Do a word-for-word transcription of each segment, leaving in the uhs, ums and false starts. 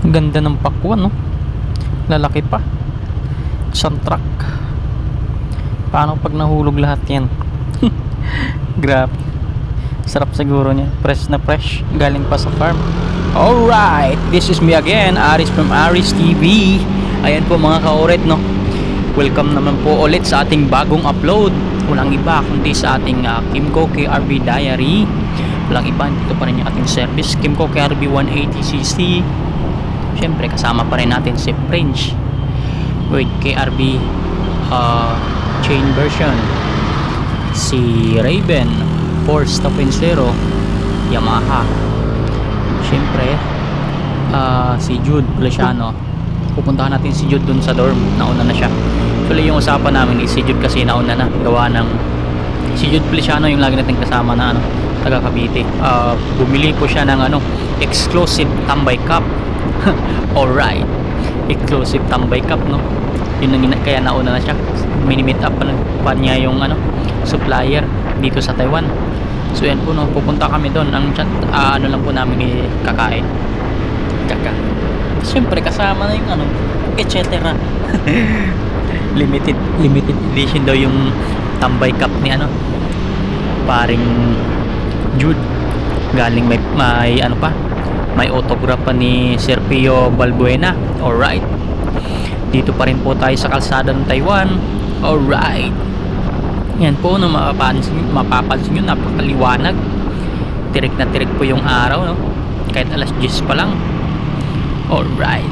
Ganda ng pakwan, no? Lalaki pa. Isang truck. Paano pag nahulog lahat yan? Grabe. Sarap siguro niya. Fresh na fresh. Galing pa sa farm. Alright, this is me again, Aris from Aris T V. Ayan po mga ka-oret, no? Welcome naman po ulit sa ating bagong upload. Walang iba kundi sa ating uh, Kymco K R B Diary. Walang iba, dito pa rin yung ating service, Kymco K R B one eighty C C. Siyempre kasama pa rin natin si French with K R B uh, chain version, si Raven Force two point oh Yamaha. Siyempre uh, si Jude Feliciano, pupuntahan natin si Jude dun sa dorm. Nauna na siya. Actually yung usapan namin is si Jude kasi nauna na, gawa ng si Jude Feliciano yung lagi natin kasama na ano, taga Cavite. Uh, bumili po siya ng ano, exclusive tambay cup. Alright, exclusive tambay cup, no? Yun ang kaya nauna na siya. Mini-meet up pa, pa niya yung ano, supplier dito sa Taiwan. So yan po, no, pupunta kami doon. Ang chat, uh, ano lang po namin eh, kakain. Kaka. Siyempre kasama na yung ano, et cetera. limited limited edition daw yung tambay cup ni ano, paring Jude. Galing may may ano pa, may autograph pa ni Sir Pio Balbuena. Alright. Dito pa rin po tayo sa kalsada ng Taiwan. Alright. Yan po, no, mapapansin, mapapansin nyo, napakaliwanag. Tirik na tirik po yung araw, no? Kahit alas diyes pa lang. Alright.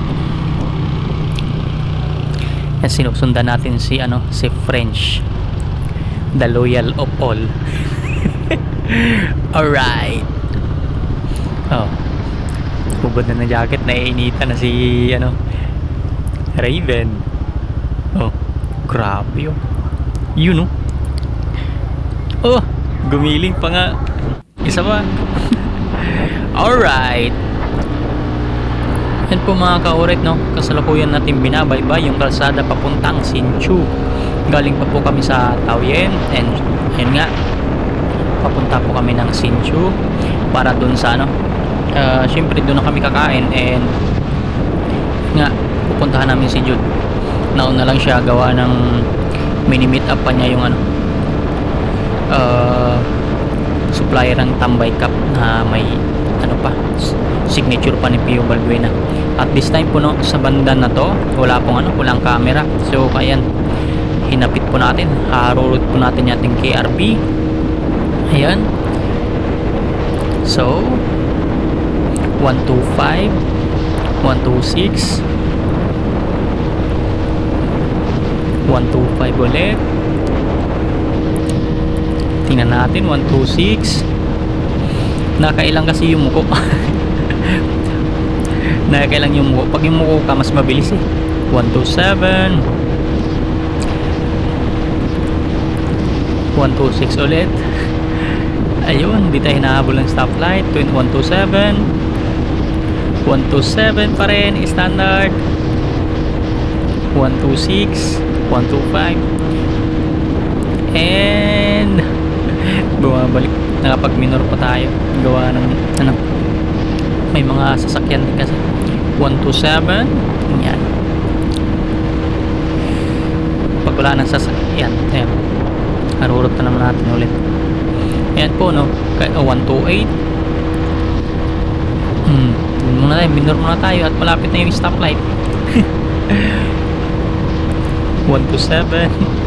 Yan, sinusundan natin si ano, si French, the loyal of all. Alright. Oh, hubad na ng jacket, naiinita na si ano, Raven. Oh, grabe yun. Yun, no? Oh, gumiling pa nga. Isa pa. Alright. Yan po mga ka-oret, no? Kasalukuyan natin binabaybay yung kalsada papuntang Hsinchu. Galing pa po kami sa Taoyuan. And yun nga, papunta po kami ng Hsinchu para dun sa ano, uh, syempre dun na kami kakain. And nga, pupuntahan namin si Jude. Nauna lang siya, gawa ng mini-meet up pa niya yung ano, uh, supplier ng tambay cup na may ano pa, signature pa ni Pio Balbuena. At this time po, no, sa banda na to wala pong ano, walang camera. So ayan, hinapit po natin, harurot po natin yung ating K R B. Ayan. So one two five, one two six, one two five ulit. Tingnan natin, one two six. Nakailang kasi yung muko. Nakailang yung muko. Pag yung muko ka, mas mabilis eh. one two seven, one two six ulit. Ayun, di tayo hinahabol ng stoplight. one two seven, one two seven pa rin, standard. one two six, one two five, and bumabalik. Nakapag minor pa tayo, gawa ng ano, may mga sasakyan din kasi. One two seven, yan. Pag wala ng sasakyan, ayan, harurot na naman natin ulit. Ayan po, no, one two eight. Hmm, muna tayo, minor muna tayo at malapit na yung stoplight. one two seven.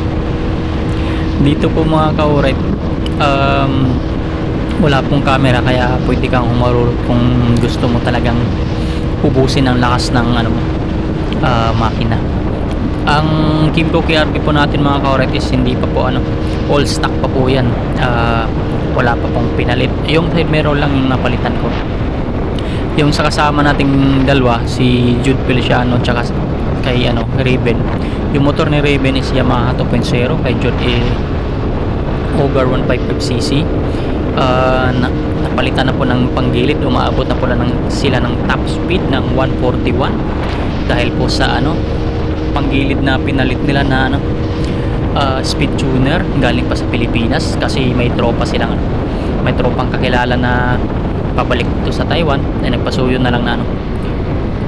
Dito po mga ka-oret, um, wala pong camera, kaya pwede kang humarurot kung gusto mo talagang ubusin ang lakas ng ano, uh, makina. Ang Kymco K R B po natin mga ka-oret is hindi pa po ano, all stock pa po yan. Uh, wala pa pong pinalit. Yung side mirror lang yung napalitan ko. Yung sa kasama nating dalawa, si Jude Feliciano tsaka kay ano, Raven, yung motor ni Raven is Yamaha two point oh, kay Jude eh, over one fifty-five C C. Uh, na, napalitan na po ng panggilid, umaabot na po na ng, sila ng top speed ng one forty-one dahil po sa ano, panggilid na pinalit nila na ano, uh, speed tuner galing pa sa Pilipinas, kasi may tropa silang ano, may tropang kakilala na pabalik dito sa Taiwan, ay nagpasuyo na lang na ano,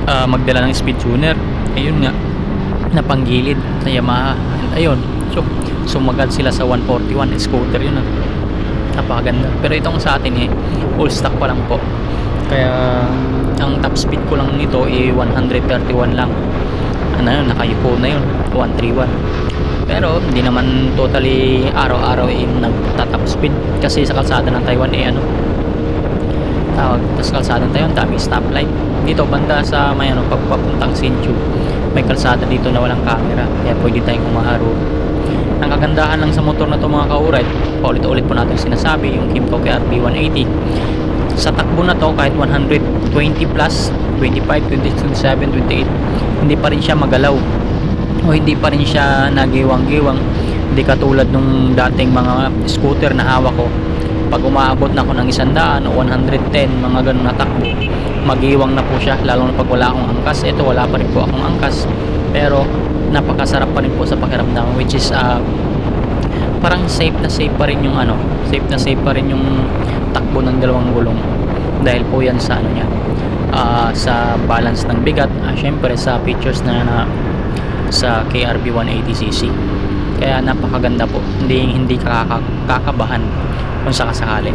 uh, magdala ng speed tuner. Ayun nga, napanggilid sa Yamaha. And ayun, so sumagad sila sa one forty-one scooter. Yun, ah. Napakaganda. Pero itong sa atin eh, all stock pa lang po. Kaya ang top speed ko lang nito eh one thirty-one lang. Ano yun, nakayupo na yun, one thirty-one. Pero hindi naman totally araw-araw eh nagta-top speed. Kasi sa kalsada ng Taiwan eh ano, tawag, sa kalsada ng Taiwan dami stoplight. Dito banda sa may ano, pagpapuntang Hsinchu, may kalsada dito na walang camera, kaya pwede tayong umaharo. Ang kagandahan lang sa motor na to mga kauray, paulit-ulit po natin sinasabi, yung Kymco K R B one eighty, sa takbo na to kahit one twenty plus, twenty-five, twenty-six, twenty-seven, twenty-eight, hindi pa rin siya magalaw o hindi pa rin siya nagiwang-giwang. Hindi katulad nung dating mga scooter na hawak ko, pag umaabot na ako ng isandaan o one ten, mga ganun na takbo, magiwang na po siya, lalo na pag wala akong angkas. Ito wala pa rin po akong angkas, pero napakasarap pa rin po sa pakiramdam, which is uh, parang safe na safe pa rin yung ano, safe na safe pa rin yung takbo ng dalawang gulong, dahil po yan sa ano niya, uh, sa balance ng bigat, uh, syempre sa features na, na sa K R B one eighty c c. Kaya napakaganda po, hindi hindi kakabahan kung sakasakali.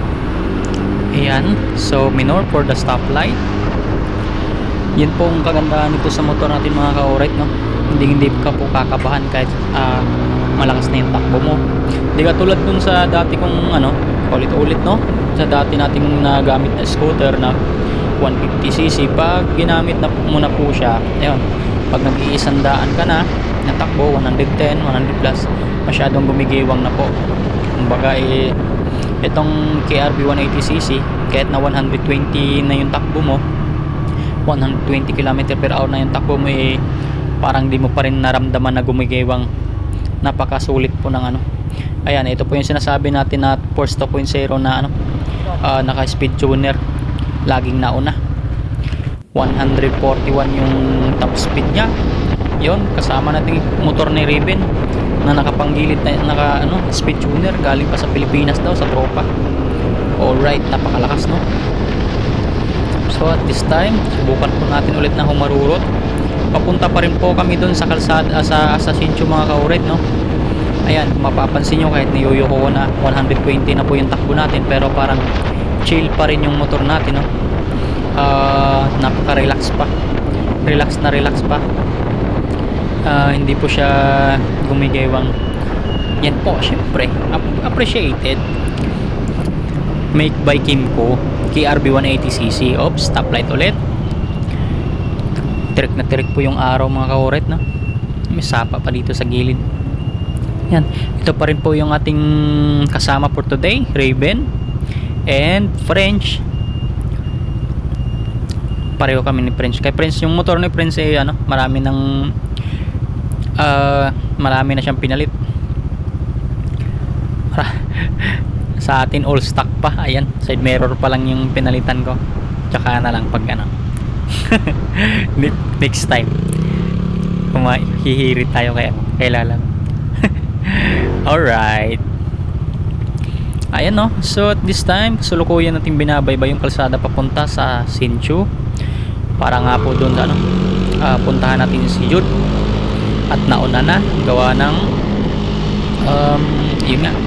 Ayan, so minor for the stoplight. Yun po ang kagandahan nito sa motor natin mga ka-alright, no? Hindi hindi ka po kakabahan kahit uh, malakas na yung takbo mo. Hindi katulad dun sa dati kong ano, ulit-ulit, no? Sa dati nating nagamit na scooter na one fifty c c, pag ginamit na muna po siya, ayun, pag nag-iisandaan ka na natakbo, one ten, one hundred plus, masyadong gumigiwang na po. Kumbaga eh, itong K R B one eighty c c, kahit na one twenty na yung takbo mo, one twenty kilometers per hour na yung takbo mo, eh parang di mo pa rin naramdaman na gumigiwang. Napakasulit po ng ano. Ayan, ito po yung sinasabi natin na Force two point oh na ano, uh, naka speed tuner, laging nauna. One forty-one yung top speed niya. Yun, kasama natin motor ni Raven na nakapanggilid na naka ano, speed tuner, galing pa sa Pilipinas daw sa tropa. Alright, napakalakas, no? So at this time, subukan po natin ulit na humarurot. Papunta pa rin po kami dun sa kalsada, sa sa Hsinchu mga kaurit, no? Ayan, kung mapapansin nyo, kahit niyuyuko ko na one twenty na po yung takbo natin, pero parang chill pa rin yung motor natin, no? Uh, napaka-relax pa. Relax na relax pa. Uh, hindi po siya gumigiwang. Yan po, syempre, appreciated. Make by Kymco K R B one eighty c c. Oops, stoplight ulit. Tirik na tirik po yung araw mga kauret, no? May sapa pa dito sa gilid. Yan, ito pa rin po yung ating kasama for today, Raven and French. Pareho kami ni French. Kay French, yung motor ni French eh, ano, marami ng uh, marami na siyang pinalit. Sa atin all stock pa. Ayan, side mirror pa lang yung pinalitan ko. Tsaka na lang pag ano. Next time kung hihirit tayo kaya kailan. Alright, ayan, no? So at this time, sulukuyan natin binabaybay yung kalsada papunta sa Hsinchu, para nga po doon ano, uh, puntahan natin si Jude. At nauna na gawa ng um, yun nga,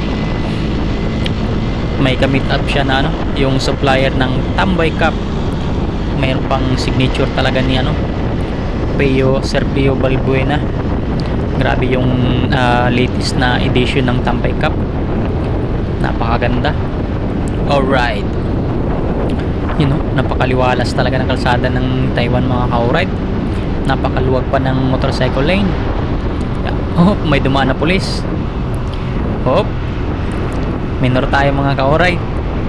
may ka-meet up siya na ano, yung supplier ng Tambay Cup. Mayroon pang signature talaga ni ano, Peo, Sir Peo Balbuena. Grabe yung uh, latest na edition ng Tambay Cup, napakaganda. Alright, you know, napakaliwalas talaga ng kalsada ng Taiwan mga ka-alright. Napakaluwag pa ng motorcycle lane. Oh, may dumaan na pulis. Hop, minor tayo mga ka-alright.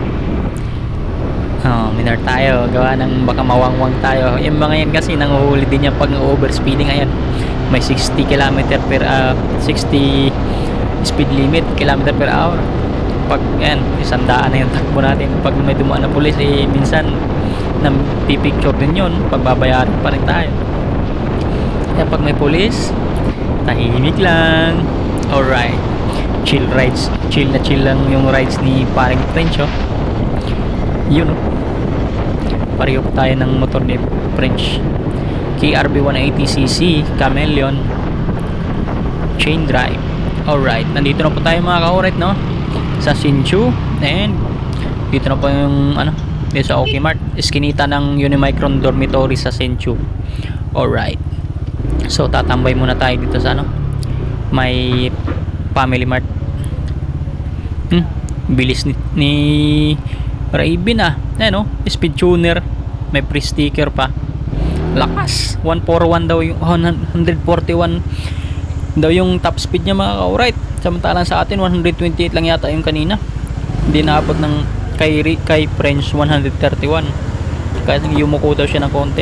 Oh, minor tayo, gawa ng baka mawangwang tayo. Yung mga yan kasi nanguhuli din yan pag overspeeding. Ayan, may sixty kilometers per uh, sixty speed limit, kilometer per hour. Pag yan, isang daan na yung takbo natin. Pag may dumaan na pulis, eh minsan napipicture din yun, pagbabayaran pa rin tayo. Kaya pag may pulis, tahimik lang. Alright, chill rides, chill na chill lang yung rides ni paring French, oh. Yun, pareho tayo ng motor ni French. K R B one eighty C C Chameleon chain drive. Alright, nandito na po tayo mga ka-alright, no, sa Hsinchu, and dito na po yung ano, dito sa Okimart, iskinita ng Unimicron Dormitory sa Hsinchu. Alright, so tatambay muna tayo dito sa ano, may Family Mart. hmm, bilis ni, ni Raven ah. Ayan, no, speed tuner, may pre sticker pa, lakas. one forty-one daw yung one forty-one daw yung top speed niya mga ka-alright, samantalang sa atin one twenty-eight lang yata yung kanina. Hindi naabot ng kay, kay French one thirty-one, kaya yumuko daw siya ng konti.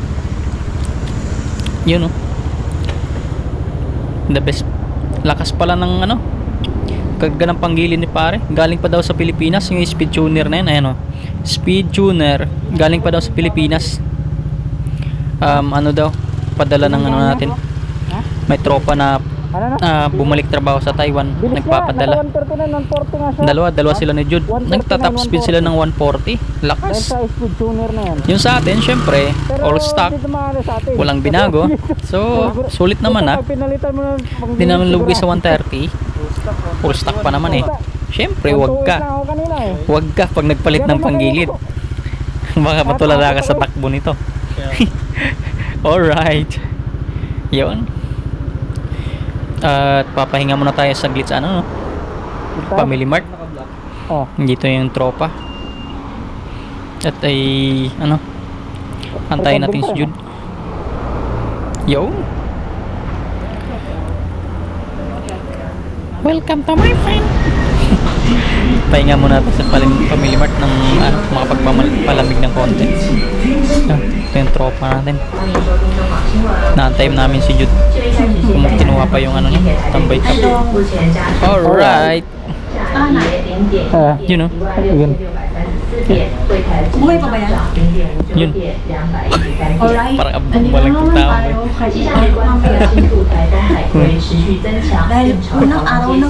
Yun, no, the best. Lakas pala ng ano, kaganda ng panggilid ni pare, galing pa daw sa Pilipinas yung speed tuner na yun. Ayan, no, speed tuner galing pa daw sa Pilipinas. Um, ano daw, padala ng ano natin, may tropa na uh, bumalik trabaho sa Taiwan, nagpapadala. Dalawa, dalawa sila ni Jude. Nagta-top speed sila ng one forty. Lakas. Yung sa atin, syempre, all stock, walang binago. So, sulit naman ah. Hindi naman lugi sa one thirty. All stock pa naman eh. Syempre, wag ka. Wag ka pag nagpalit ng panggilid. Baka matulala ka sa takbo nito. Alright. Yun. At uh, papahinga muna tayo saglit sa ano, no? Family Mart. Oh. Dito yung tropa. At ay ano, antayin natin si Jude. Yo. Welcome to my friend. Pahinga muna tayo sa Family Mart ng ano, makapagpalamig ng konti. Ah, ito yung tropa natin. Naantay namin si Jude kung kinuha pa yung ano niya, tambay cup. Alright. Uh, you know, yun. Buhay pa ba yan? Yun. Alright. Parang walang tao. Dahil unang araw ng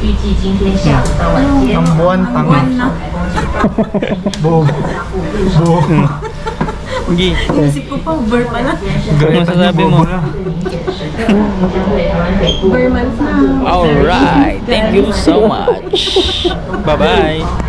ang buwan tangan. Bo. Bo. Gi. Isip ko pa, bar pala. Ano masasabi mo? Bar months na. Alright. Thank you so much. Bye-bye.